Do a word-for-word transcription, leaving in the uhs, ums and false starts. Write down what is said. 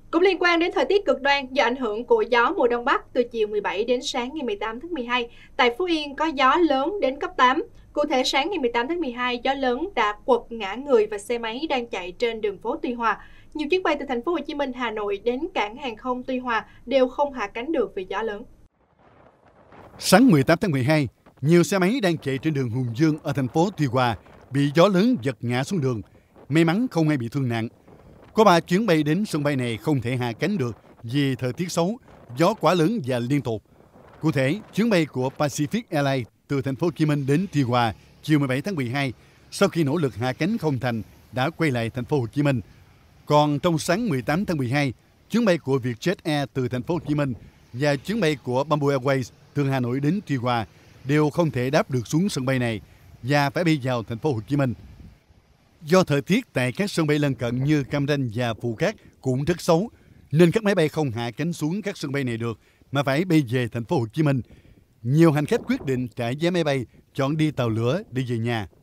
Cũng liên quan đến thời tiết cực đoan do ảnh hưởng của gió mùa đông bắc từ chiều mười bảy đến sáng ngày mười tám tháng mười hai, tại Phú Yên có gió lớn đến cấp tám. Cụ thể sáng ngày mười tám tháng mười hai, gió lớn đã quật ngã người và xe máy đang chạy trên đường phố Tuy Hòa. Nhiều chuyến bay từ thành phố Hồ Chí Minh, Hà Nội đến cảng hàng không Tuy Hòa đều không hạ cánh được vì gió lớn. Sáng mười tám tháng mười hai, nhiều xe máy đang chạy trên đường Hùng Dương ở thành phố Tuy Hòa bị gió lớn giật ngã xuống đường. May mắn không ai bị thương nặng. Có ba chuyến bay đến sân bay này không thể hạ cánh được vì thời tiết xấu, gió quá lớn và liên tục. Cụ thể, chuyến bay của Pacific Airlines từ thành phố Hồ Chí Minh đến Tuy Hòa chiều mười bảy tháng mười hai, sau khi nỗ lực hạ cánh không thành, đã quay lại thành phố Hồ Chí Minh. Còn trong sáng mười tám tháng mười hai, chuyến bay của Vietjet Air từ thành phố Hồ Chí Minh và chuyến bay của Bamboo Airways từ Hà Nội đến Tuy Hòa đều không thể đáp được xuống sân bay này và phải bay vào thành phố Hồ Chí Minh. Do thời tiết tại các sân bay lân cận như Cam Ranh và Phù Cát cũng rất xấu, nên các máy bay không hạ cánh xuống các sân bay này được mà phải bay về thành phố Hồ Chí Minh. Nhiều hành khách quyết định trả vé máy bay, chọn đi tàu lửa để về nhà.